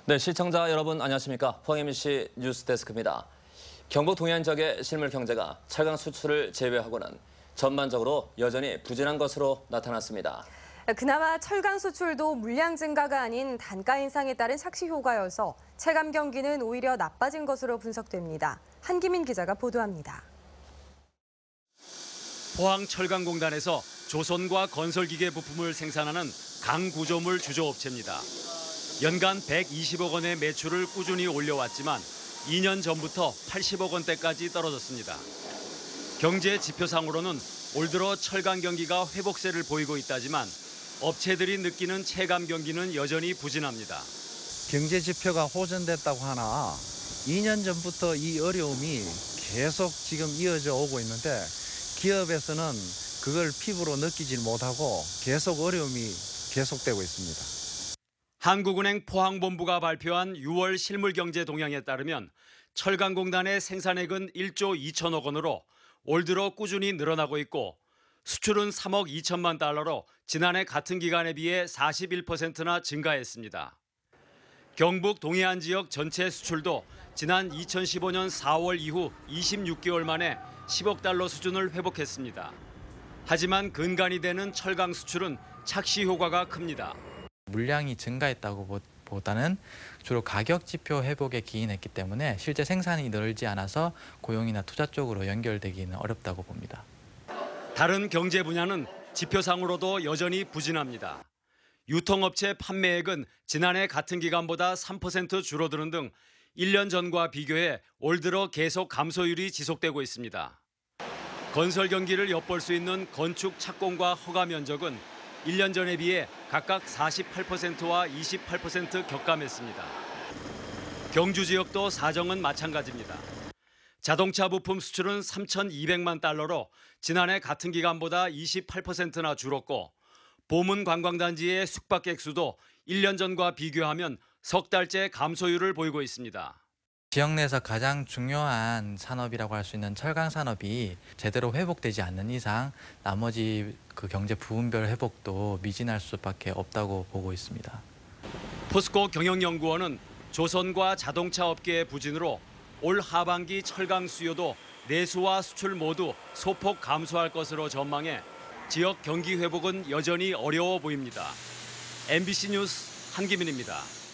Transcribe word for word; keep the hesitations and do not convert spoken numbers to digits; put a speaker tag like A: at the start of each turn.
A: 네, 시청자 여러분 안녕하십니까? 포항 엠비씨 뉴스데스크입니다. 경북 동해안 지역의 실물 경제가 철강 수출을 제외하고는 전반적으로 여전히 부진한 것으로 나타났습니다.
B: 그나마 철강 수출도 물량 증가가 아닌 단가 인상에 따른 착시 효과여서 체감 경기는 오히려 나빠진 것으로 분석됩니다. 한기민 기자가 보도합니다.
C: 포항철강공단에서 조선과 건설기계 부품을 생산하는 강구조물 주조업체입니다. 연간 백이십억 원의 매출을 꾸준히 올려왔지만 이 년 전부터 팔십억 원대까지 떨어졌습니다. 경제 지표상으로는 올 들어 철강 경기가 회복세를 보이고 있다지만 업체들이 느끼는 체감 경기는 여전히 부진합니다.
D: 경제 지표가 호전됐다고 하나 이 년 전부터 이 어려움이 계속 지금 이어져 오고 있는데 기업에서는 그걸 피부로 느끼질 못하고 계속 어려움이 계속되고 있습니다.
C: 한국은행 포항본부가 발표한 유월 실물경제 동향에 따르면 철강공단의 생산액은 일조 이천억 원으로 올 들어 꾸준히 늘어나고 있고 수출은 삼억 이천만 달러로 지난해 같은 기간에 비해 사십일 퍼센트나 증가했습니다. 경북 동해안 지역 전체 수출도 지난 이천십오 년 사월 이후 이십육 개월 만에 십억 달러 수준을 회복했습니다. 하지만 근간이 되는 철강 수출은 착시 효과가 큽니다.
E: 물량이 증가했다고 보다는 주로 가격 지표 회복에 기인했기 때문에 실제 생산이 늘지 않아서 고용이나 투자 쪽으로 연결되기는 어렵다고 봅니다.
C: 다른 경제 분야는 지표상으로도 여전히 부진합니다. 유통업체 판매액은 지난해 같은 기간보다 삼 퍼센트 줄어드는 등 일 년 전과 비교해 올 들어 계속 감소율이 지속되고 있습니다. 건설 경기를 엿볼 수 있는 건축 착공과 허가 면적은 일 년 전에 비해 각각 사십팔 퍼센트와 이십팔 퍼센트 격감했습니다. 경주 지역도 사정은 마찬가지입니다. 자동차 부품 수출은 삼천이백만 달러로 지난해 같은 기간보다 이십팔 퍼센트나 줄었고 보문 관광단지의 숙박객 수도 일 년 전과 비교하면 석 달째 감소율을 보이고 있습니다.
E: 지역 내에서 가장 중요한 산업이라고 할 수 있는 철강 산업이 제대로 회복되지 않는 이상 나머지 그 경제 부분별 회복도 미진할 수밖에 없다고 보고 있습니다.
C: 포스코 경영연구원은 조선과 자동차 업계의 부진으로 올 하반기 철강 수요도 내수와 수출 모두 소폭 감소할 것으로 전망해 지역 경기 회복은 여전히 어려워 보입니다. 엠비씨 뉴스 한기민입니다.